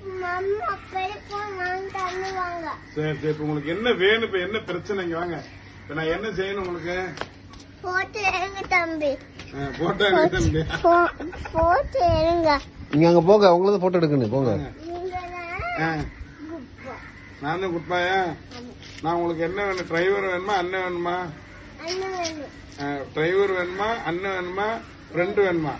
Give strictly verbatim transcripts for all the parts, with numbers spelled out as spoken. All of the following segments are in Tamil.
சரி சரி, இப்ப உங்களுக்கு என்ன வேணும்? இப்ப என்ன பிரச்சனை? இங்க வாங்க. இப்ப நான் என்ன செய்யணும் உங்களுக்கு? போட்டோ எடுங்க தம்பி. போட்டோ எடுங்க தம்பி. போட்டோ எடுங்க. நீங்க அங்க போங்க, உங்களது போட்டோ எடுக்கணும். போங்க. நான் தான் குட்பாயா? நான் உங்களுக்கு என்ன வேணும்? டிரைவர் வேணுமா அண்ணன் வேணுமா? டிரைவர் வேணுமா அண்ணன் வேணுமா ஃப்ரெண்டு வேணுமா?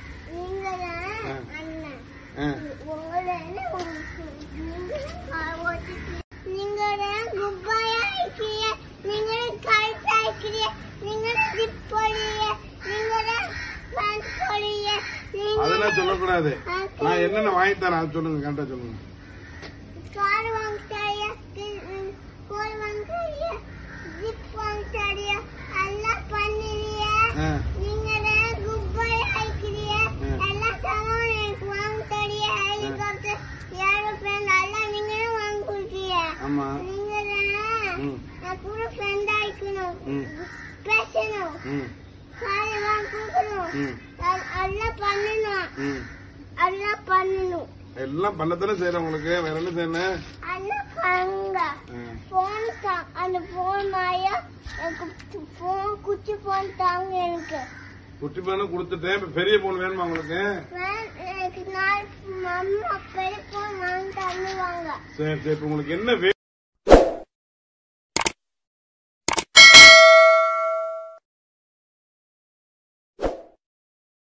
அதெல்லாம் சொல்லக்கூடாது. நான் என்னென்ன வாங்கி தரேன் அது சொல்லுங்க, கரெக்டா சொல்லுங்க. கார் வாங்கி தரியா, கோல் வாங்கி தரியா, ஜிப் வாங்கி தரியா, எல்லாம் பண்ணிரியா. நீங்க குப்பாய் ஆயிக்கிறியா, எல்லாம் சாமான் எனக்கு வாங்கி தரியா. ஹெலிகாப்டர், ஏரோப்ளேன் எல்லாம் நீங்க வாங்கி கொடுக்கிறியா. நீங்க நான் கூட ஃப்ரெண்ட் ஆயிக்கணும், பேசணும், காரை வாங்கி கொடுக்கணும், எல்லாம் பண்ணணும், எல்லாம் பண்ணணும். எல்லாம் பண்ணத்தானே செய்யறேன் உங்களுக்கு. வேற என்ன செய்யணும்? அந்த போன் மாயா போன் குச்சி போன் தாங்க. எனக்கு குச்சி போன் கொடுத்துட்டேன். பெரிய போன் வேணுமா உங்களுக்கு? எனக்கு நான் பெரிய போன் வாங்கி தருவாங்க. சரி சரி, உங்களுக்கு என்ன